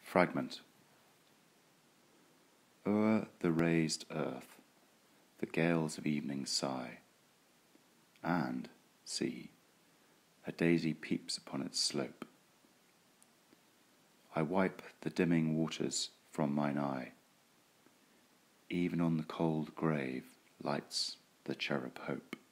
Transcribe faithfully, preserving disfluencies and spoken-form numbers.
Fragment. O'er the raised earth the gales of evening sigh, and, see, a daisy peeps upon its slope. I wipe the dimming waters from mine eye. Even on the cold grave lights the cherub hope.